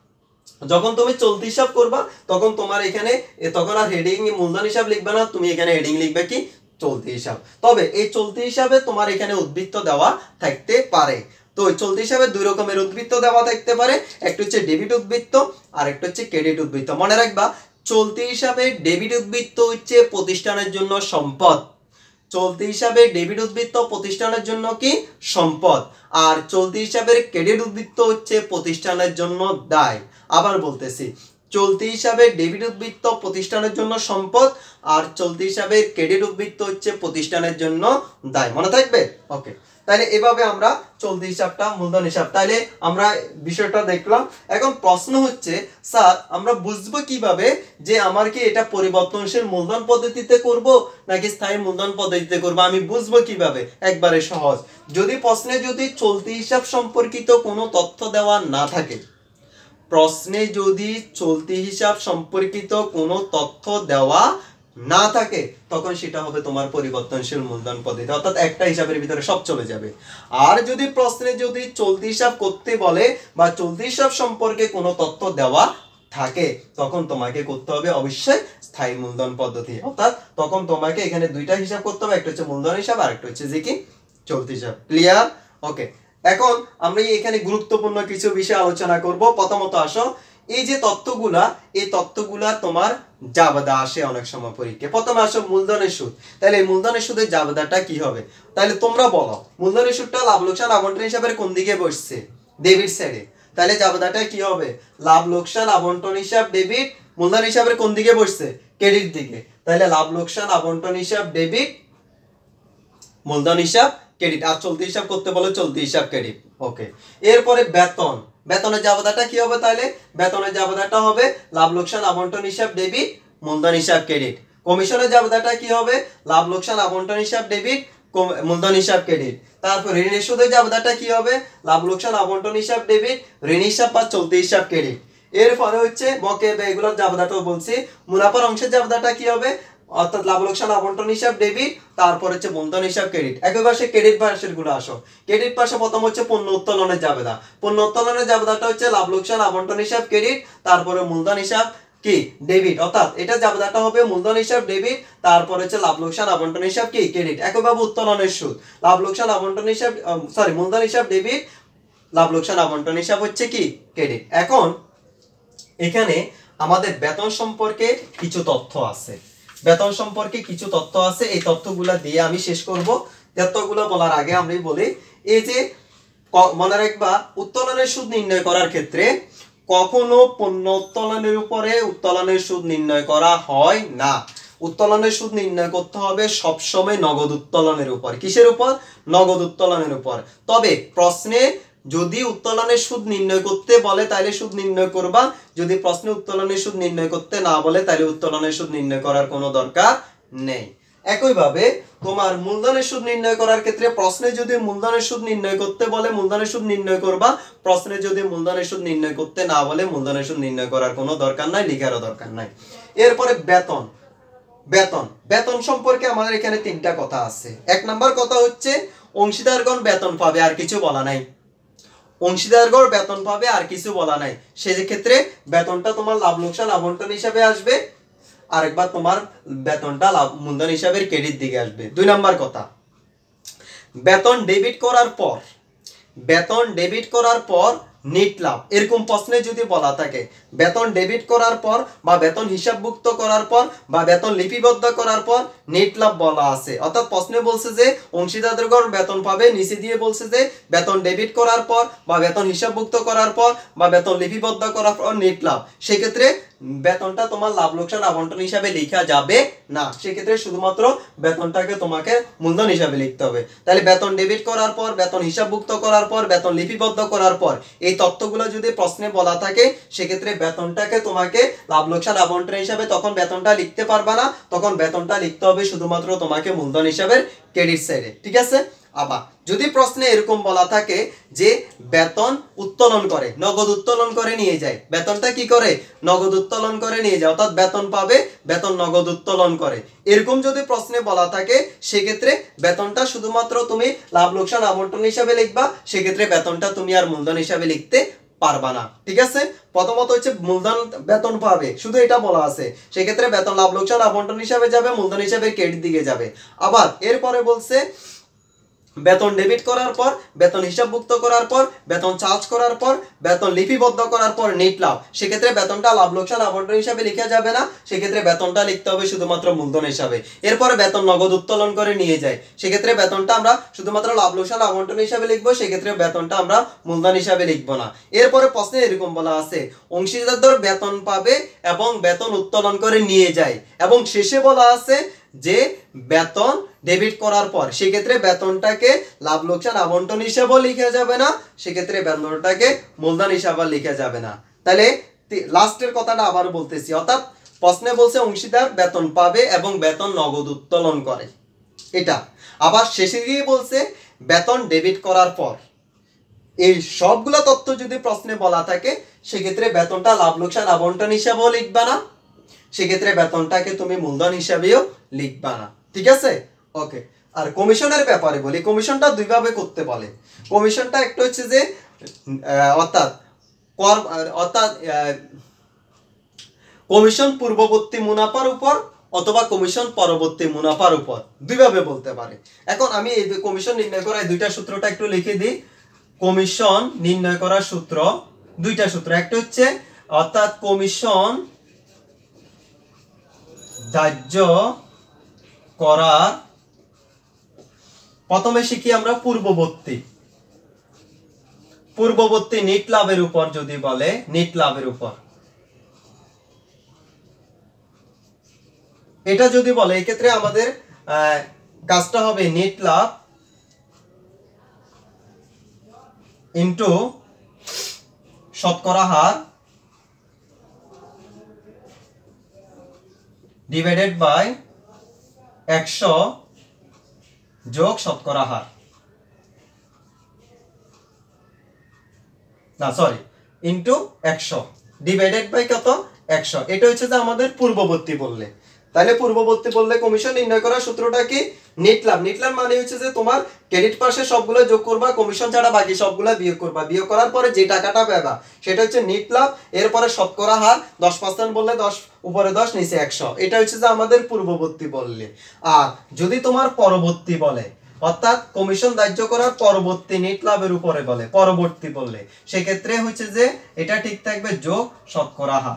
যখন তুমি চলতি হিসাব করবা তখন তোমার এখানে তখন আর হেডিং মূলধন হিসাব লিখবে না, তুমি এখানে হেডিং লিখবে কি? চলতি হিসাব। তবে এই চলতি হিসাবে তোমার এখানে উদ্বৃত্ত দেওয়া থাকতে পারে। তো চলতি হিসাবে দুই রকমের উদ্বৃত্ত দেওয়া থাকতে পারে, একটা হচ্ছে ডেবিট উদ্বৃত্ত আর একটা হচ্ছে ক্রেডিট উদ্বৃত্ত। মনে রাখবা চলতি হিসাবে ডেবিট উদ্বৃত্ত হচ্ছে প্রতিষ্ঠানের জন্য সম্পদ, চলতি হিসাবে ডেবিট উদ্বৃত্ত প্রতিষ্ঠানের জন্য কি? সম্পদ। আর চলতি হিসাবের ক্রেডিট উদ্বৃত্ত হচ্ছে প্রতিষ্ঠানের জন্য দায়। আবার বলতেছি, চলতি হিসাবে ডেবিট উদ্বৃত্ত প্রতিষ্ঠানের জন্য সম্পদ, আর চলতি হিসাবে ক্রেডিট উদ্বৃত্ত হচ্ছে প্রতিষ্ঠানের জন্য দায়। মনে থাকবে? ওকে, তাহলে এভাবে আমরা চলতি হিসাবটা মূলধন হিসাব তাহলে আমরা বিষয়টা দেখলাম। এখন প্রশ্ন হচ্ছে স্যার আমরা বুঝবো কিভাবে যে আমার কি এটা পরিবর্তনশীল মূলধন পদ্ধতিতে করব নাকি স্থায়ী মূলধন পদ্ধতিতে করব? আমি বুঝবো কিভাবে? একবারে সহজ। যদি প্রশ্নে যদি চলতি হিসাব সম্পর্কিত কোনো তথ্য দেওয়া না থাকে, প্রশ্নে যদি চলতি হিসাব সম্পর্কিত কোনো তথ্য দেওয়া না থাকে তখন সেটা হবে তোমার পরিবর্তনশীল মূলধন পদ্ধতি, অর্থাৎ একটা হিসাবের ভিতরে সব চলে যাবে। আর যদি প্রশ্নে যদি চলতি হিসাব করতে বলে বা চলতি হিসাব সম্পর্কে কোনো তথ্য দেওয়া থাকে তখন তোমাকে করতে হবে অবশ্যই স্থায়ী মূলধন পদ্ধতি, অর্থাৎ তখন তোমাকে এখানে দুইটা হিসাব করতে হবে, একটা হচ্ছে মূলধন হিসাব আর একটা হচ্ছে যে কি চলতি হিসাব। ক্লিয়ার? ওকে, এখন আমরা এখানে গুরুত্বপূর্ণ কিছু বিষয় আলোচনা করব। প্রথমত আসো এই যে তথ্যগুলা, এই তথ্যগুলা তোমার জাবেদা আসে অনেক সময় পরীক্ষায়। প্রথমে আসো মূলধনের সুদ। তাহলে এই মূলধনের সুদের জাবেদাটা কি হবে? তাহলে তোমরা বলো মূলধনের সুদটা লাভ লোকসান আবন্টন হিসাবের কোন দিকে বসছে? ডেবিট সাইডে। তাহলে জাবেদাটা কি হবে? লাভ লোকসান আবন্টন হিসাব ডেবিট, মূলধন হিসাবের কোন দিকে বসছে? ক্রেডিট দিকে। তাহলে লাভ লোকসান আবন্টন হিসাব ডেবিট, মূলধন হিসাব ক্রেডিট। আর চলতি হিসাব করতে বলে চলতি হিসাব ক্রেডিট। ওকে, এরপরে বেতন। বেতনের জাবেদাটা কি হবে? তাহলে বেতনের জাবেদাটা হবে লাভ লোকসান আবন্টন হিসাব ডেবিট, মূলধন হিসাব ক্রেডিট। কমিশনের জাবেদাটা কি হবে? লাভ লোকসান আবন্টন হিসাব ডেবিট, মূলধন হিসাব ক্রেডিট। তারপর ঋণের সুদের জাবেদাটা কি হবে? লাভ লোকসান আবন্টন হিসাব ডেবিট, ঋণ হিসাব বা চলতি হিসাব ক্রেডিট। এরপরে হচ্ছে বকেয়া ব্যয়, এগুলোর জাবেদাটাও বলছি। মুনাফার অংশের জাবেদাটা কি হবে? অর্থাৎ লাভ লোকসান আবন্টন হিসাব ডেবিট, তারপর হচ্ছে মূলধন হিসাব ক্রেডিট। একই পাশে ক্রেডিট পাশের গুলো আসো। ক্রেডিট পাশে প্রথম হচ্ছে পণ্য উত্তোলনের জাবেদা। পণ্য উত্তোলনের জাবেদাটা হচ্ছে লাভ লোকসান আবন্টন হিসাব ক্রেডিট, তারপরে মূলধন হিসাব কি ডেবিট, অর্থাৎ এটা জাবেদাটা হবে মূলধন হিসাব ডেবিট, তারপর হচ্ছে লাভ লোকসান আবন্টন হিসাব কি ক্রেডিট। একইভাবে উত্তোলনের সুদ, লাভ লোকসান আবন্টন হিসাব সরি মূলধন হিসাব ডেবিট, লাভ লোকসান আবন্টন হিসাব হচ্ছে কি ক্রেডিট। এখন এখানে আমাদের বেতন সম্পর্কে কিছু তথ্য আছে, বেতন সম্পর্কে কিছু তথ্য আছে, এই তথ্যগুলা দিয়ে আমি শেষ করব। তথ্যগুলো বলার আগে আমি বলি এই যে মনে রাখবা উত্তোলনের সুদ নির্ণয় করার ক্ষেত্রে কখনো পণ্য উত্তোলনের উপরে উত্তোলনের সুদ নির্ণয় করা হয় না। উত্তোলনের সুদ নির্ণয় করতে হবে সবসময় নগদ উত্তোলনের উপর। কিসের উপর? নগদ উত্তোলনের উপর। তবে প্রশ্নে যদি উত্তোলনের সুদ নির্ণয় করতে বলে তাহলে সুদ নির্ণয় করবা, যদি প্রশ্নে উত্তোলনের সুদ নির্ণয় করতে না বলে তাহলে উত্তোলনের সুদ নির্ণয় করার কোনো দরকার নেই। একইভাবে তোমার মূলধনের সুদ নির্ণয় করার ক্ষেত্রে প্রশ্নে যদি মূলধনের সুদ নির্ণয় করতে বলে মূলধনের সুদ নির্ণয় করবা, প্রশ্নে যদি মূলধনের সুদ নির্ণয় করতে না বলে মূলধনের সুদ নির্ণয় করার কোনো দরকার নাই, লিখারও দরকার নাই। এরপরে বেতন, বেতন বেতন সম্পর্কে আমাদের এখানে তিনটা কথা আছে। এক নম্বর কথা হচ্ছে অংশীদারগণ বেতন পাবে, আর কিছু বলা নাই। অংশীদারগণ বেতন পাবে আর কিছু বলা নাই। সেক্ষেত্রে বেতনটা তোমার লাভ লোকসান আবন্টন হিসাবে আসবে, আরেকবার তোমার বেতনটা লাভ মূলধন হিসাবে ক্রেডিট দিকে আসবে। দুই নাম্বার কথা, বেতন ডেবিট করার পর বেতন ডেবিট করার পর নেট লাভ, এরকম প্রশ্নে যদি বলা থাকে বেতন ডেবিট করার পর বা বেতন হিসাবভুক্ত করার পর বা বেতন লিপিবদ্ধ করার পর নেট লাভ বলা আছে, অর্থাৎ প্রশ্নে বলছে যে অংশীদারগণ বেতন পাবে, নিচে দিয়ে বলছে যে বেতন ডেবিট করার পর বা বেতন হিসাবভুক্ত করার পর বা বেতন লিপিবদ্ধ করার পর নেট লাভ। সেক্ষেত্রে বেতনটা তোমার লাভ লোকসান আবন্টন হিসাবে লেখা যাবে না, সেক্ষেত্রে শুধুমাত্র বেতনটাকে তোমাকে মূলধন হিসাবে লিখতে হবে। তাহলে বেতন ডেবিট করার পর, বেতন হিসাবভুক্ত করার পর, বেতন লিপিবদ্ধ করার পর এই তথ্যগুলো যদি প্রশ্নে বলা থাকে সেক্ষেত্রে বেতনটাকে তোমাকে লাভ লোকসান আবন্টন হিসাবে তখন বেতনটা লিখতে পারবা না, তখন বেতনটা লিখতে হবে শুধুমাত্র তোমাকে মূলধন হিসাবে ক্রেডিট সাইডে। ঠিক আছে? আবার যদি প্রশ্নে এরকম বলা থাকে যে বেতন উত্তোলন করে, নগদ উত্তোলন করে নিয়ে যায়, বেতনটা কি করে? নগদ উত্তোলন করে নিয়ে যায়, অর্থাৎ বেতন পাবে, বেতন নগদ উত্তোলন করে, এরকম যদি প্রশ্নে বলা থাকে সেক্ষেত্রে বেতনটা শুধুমাত্র তুমি লাভ লোকসান আবন্টন হিসাবে লিখবা, সেক্ষেত্রে বেতনটা তুমি আর মূলধন হিসাবে লিখতে পারবা না। ঠিক আছে? প্রথমত হচ্ছে মূলধন বেতন পাবে, শুধু এটা বলা আছে, সেক্ষেত্রে বেতন লাভ লোকসান আবন্টন হিসাবে যাবে, মূলধন হিসাবে ক্রেডিট দিকে যাবে। আবার এরপরে বলছে বেতন ডেবিট করার পর, বেতন হিসাবভুক্ত করার পর, বেতন চার্জ করার পর, বেতন লিপিবদ্ধ করার পর নেট লাভ, সেক্ষেত্রে বেতনটা লাভ লোকসান আবন্টন হিসাবে লেখা যাবে না, সেক্ষেত্রে বেতনটা লিখতে হবে শুধুমাত্র মূলধন হিসাবে। এরপরে বেতন নগদ উত্তোলন করে নিয়ে যায়, সেক্ষেত্রে বেতনটা আমরা শুধুমাত্র লাভ লোকসান আবন্টন হিসাবে লিখবো, সেক্ষেত্রে বেতনটা আমরা মূলধন হিসাবে লিখবো না। এরপরে প্রশ্নে এরকম বলা আছে অংশীদারদের বেতন পাবে এবং বেতন উত্তোলন করে নিয়ে যায়, এবং শেষে বলা আছে যে বেতন ডেবিট করার পর, সেক্ষেত্রে বেতনটাকে লাভ লোকসান আবন্টন হিসাবেও লিখা যাবে না, সেক্ষেত্রে বেতনটাকে মূলধন হিসাবে লিখা যাবে না। তাহলে লাস্টের কথাটা আবার বলতেছি, অর্থাৎ প্রশ্নে বলছে অংশীদার বেতন পাবে এবং বেতন নগদ উত্তোলন করে, এটা আবার শেষে গিয়ে বলছে বেতন ডেবিট করার পর। এই সবগুলো তথ্য যদি প্রশ্নে বলা থাকে সেক্ষেত্রে বেতনটা লাভ লোকসান আবন্টন হিসাবেও লিখবা না, সেক্ষেত্রে বেতনটাকে তুমি মূলধন হিসাবেও লিখবা না। ঠিক আছে? ওকে। আর কমিশনের ব্যাপারে বলি, কমিশনটা দুইভাবে করতে বলে। কমিশনটা একটা হচ্ছে যে অর্থাৎ কর অর্থাৎ কমিশন পূর্ববর্তী মুনাফার উপর অথবা কমিশন পরবর্তী মুনাফার উপর, দুইভাবে বলতে পারে। এখন আমি এই কমিশন নির্ণয় করার দুইটা সূত্রটা একটু লিখে দিই। কমিশন নির্ণয় করার সূত্র, দুইটা সূত্র, একটা হচ্ছে অর্থাৎ কমিশন ধার্য করা, প্রথমে শিখি আমরা পূর্ববর্তী পূর্ববর্তী নেট লাভের উপর যদি বলে, নেট লাভের উপর এটা যদি বলে, এক্ষেত্রে আমাদের কাজটা হবে নেট লাভ ইনটু শতকরা হার ডিভাইডেড বাই একশো যোগ শতকরা হার, না সরি ইনটু একশো ডিভাইডেড বাই কত? একশো। এটা হচ্ছে যে আমাদের পূর্ববর্তী বললে। তাহলে পূর্ববর্তী বললে কমিশন নির্ণয় করার সূত্রটা কি? নেট লাভ। নেট লাভ মানে হচ্ছে যে তোমার ক্রেডিট পাশে সবগুলো যোগ করবা, কমিশন ছাড়া বাকি সবগুলো বিয়োগ করবা, বিয়োগ করার পরে যে টাকাটা পাবা সেটা হচ্ছে নেট লাভ। এরপরে শতকরা হার দশ পার্সেন্ট বললে দশ উপরে দশ নিচে একশো, এটা হচ্ছে যে আমাদের পূর্ববর্তী বললে। আর যদি তোমার পরবর্তী বলে, অর্থাৎ কমিশন ধার্য করার পরবর্তী নেট লাভের উপরে বলে, পরবর্তী বললে, সেক্ষেত্রে হচ্ছে যে এটা ঠিক থাকবে যোগ শতকরা হার,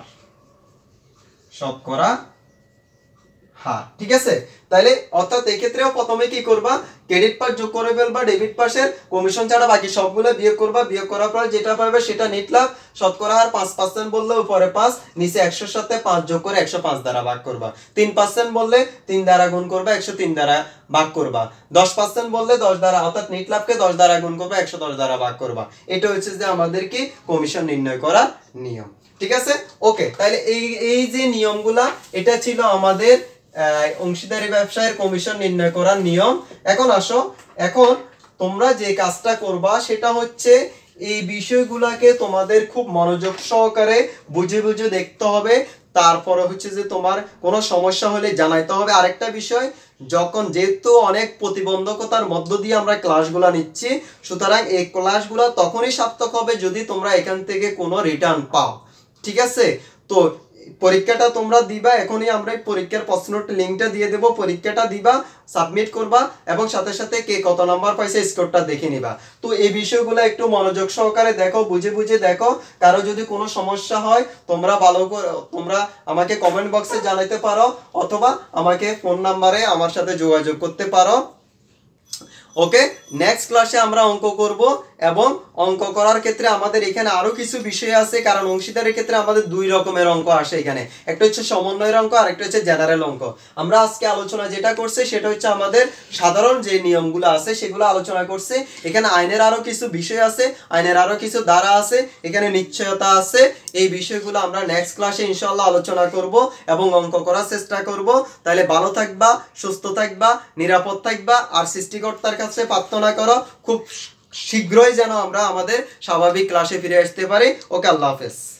শতকরা হার। ঠিক আছে? তাহলে অর্থাৎ এই ক্ষেত্রেও প্রথমে কি করবা? ক্রেডিট পাস যোগ করে ফেলবা, ডেবিট পাসের কমিশন ছাড়া বাকি সবগুলো বিয়োগ করবা, বিয়োগ করার পর যেটা পাবে সেটা নেট লাভ। শতকরা হার পাঁচ পার্সেন্ট বললে উপরে পাঁচ, নিচে একশোর সাথে পাঁচ যোগ করে একশো পাঁচ দ্বারা ভাগ করবা। তিন পার্সেন্ট বললে তিন দ্বারা গুণ করবা, একশো তিন দ্বারা ভাগ করবা। দশ পার্সেন্ট বললে দশ দ্বারা, অর্থাৎ নেট লাভকে দশ দ্বারা গুণ করবা, একশো দশ দ্বারা ভাগ করবা। এটা হচ্ছে যে আমাদের কি কমিশন নির্ণয় করার নিয়ম। ঠিক আছে? ওকে। তাহলে এই এই যে নিয়মগুলা, এটা ছিল আমাদের অংশীদারি ব্যবসায়ের কমিশন নির্ণয় করার নিয়ম। এখন আসো, এখন তোমরা যে কাজটা করবা সেটা হচ্ছে এই বিষয়গুলোকে তোমাদের খুব মনোযোগ সহকারে বুঝে বুঝে দেখতে হবে। তারপরে হচ্ছে যে তোমার কোনো সমস্যা হলে জানাইতে হবে। আরেকটা বিষয়, যখন যেহেতু অনেক প্রতিবন্ধকতার মধ্য দিয়ে আমরা ক্লাসগুলো নিচ্ছি, সুতরাং এই ক্লাসগুলো তখনই সার্থক হবে যদি তোমরা এখান থেকে কোনো রিটার্ন পাও। ঠিক আছে? তো পরীক্ষাটা তোমরা দিবা, এখনই আমরা পরীক্ষার প্রশ্নর লিঙ্কটা দিয়ে দেব, পরীক্ষাটা দিবা, সাবমিট করবা এবং সাথে সাথে কে কত নাম্বার পাইছে স্কোরটা দেখে নিবা। তো এই বিষয়গুলো একটু মনোযোগ সহকারে দেখো, বুঝে বুঝে দেখো। কারো যদি কোনো সমস্যা হয় তোমরা ভালো করে তোমরা আমাকে কমেন্ট বক্সে জানাতে পারো অথবা আমাকে ফোন নাম্বারে আমার সাথে যোগাযোগ করতে পারো। ওকে, নেক্সট ক্লাসে আমরা অঙ্ক করব এবং অঙ্ক করার ক্ষেত্রে আমাদের এখানে আরো কিছু বিষয় আছে, কারণ অংশীদারের ক্ষেত্রে আমাদের দুই রকমের অঙ্ক আসে এখানে, একটা হচ্ছে সমন্বয়ের অঙ্ক আর একটা হচ্ছে জেনারেল অঙ্ক। আমরা আজকে আলোচনা যেটা করছি সেটা হচ্ছে আমাদের সাধারণ যে নিয়মগুলো আছে সেগুলো আলোচনা করছে। এখানে আইনের আরো কিছু বিষয় আছে, আইনের আরো কিছু ধারা আছে, এখানে নিশ্চয়তা আছে। এই বিষয়গুলো আমরা নেক্সট ক্লাসে ইনশাআল্লাহ আলোচনা করব এবং অঙ্ক করার চেষ্টা করব। তাহলে ভালো থাকবা, সুস্থ থাকবা, নিরাপদ থাকবা আর সৃষ্টিকর্তার কাছে প্রার্থনা করো খুব শীঘ্রই যেন আমরা আমাদের স্বাভাবিক ক্লাসে ফিরে আসতে পারি। ওকে, আল্লাহ হাফেজ।